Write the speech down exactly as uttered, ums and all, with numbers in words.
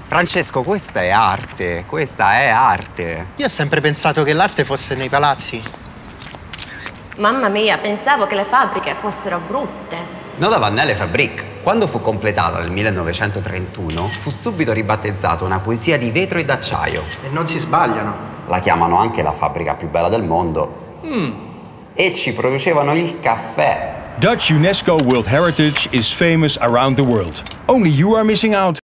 Francesco, questa è arte, questa è arte. Io ho sempre pensato che l'arte fosse nei palazzi. Mamma mia, pensavo che le fabbriche fossero brutte. Noda Vannelle Fabrique, quando fu completata nel millenovecentotrentuno, fu subito ribattezzata una poesia di vetro e d'acciaio. E non si sbagliano. La chiamano anche la fabbrica più bella del mondo. Mm. E ci producevano il caffè. Dutch UNESCO World Heritage is famous around the world. Only you are missing out.